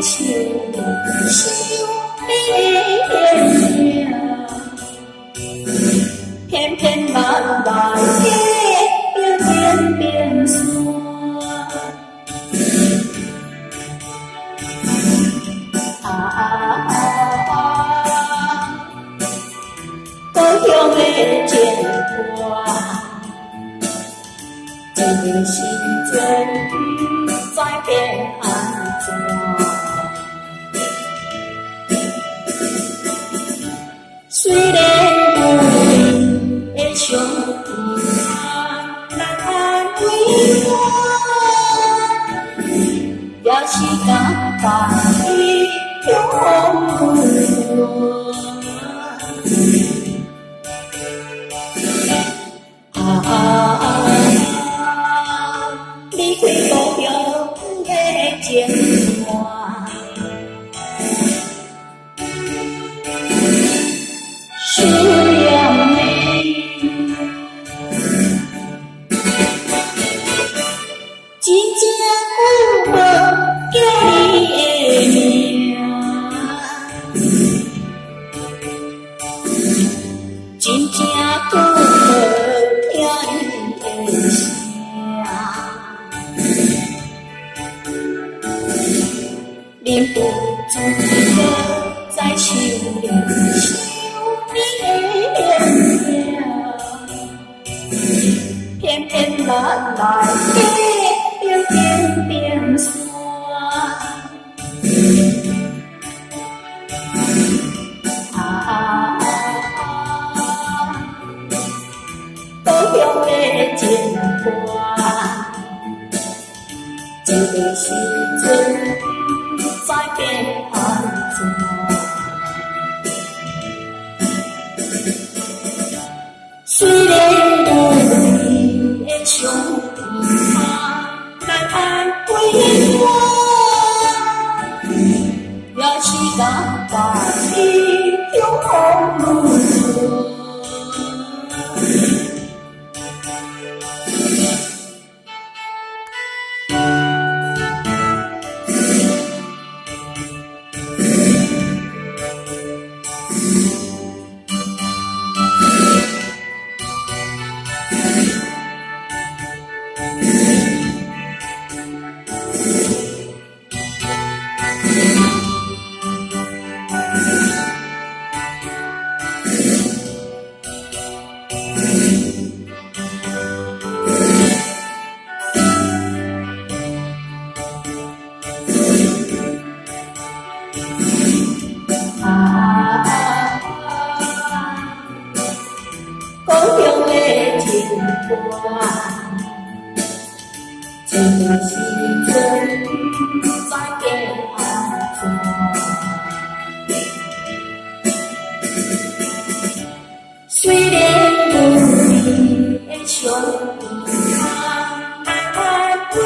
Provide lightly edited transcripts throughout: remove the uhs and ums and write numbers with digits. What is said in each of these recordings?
想你了，偏偏难来的天边山，高雄的情歌，这个时阵不知变安怎。虽然有你的相依难归我，也是感觉你永远。离开高雄的情歌，思念你，真正久无叫你的名，真正久无听你的声。忍不住在想你的脸，偏偏难来的天边山，高雄的情歌，这个时阵不知变安怎。虽然有你的相依难归我，也是感觉你永远。高雄的情歌，这个时阵不知变安怎。虽然有你的相依难归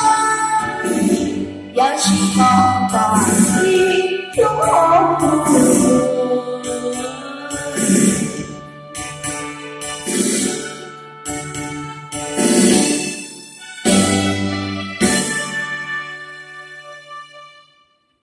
我，也是感觉你永远。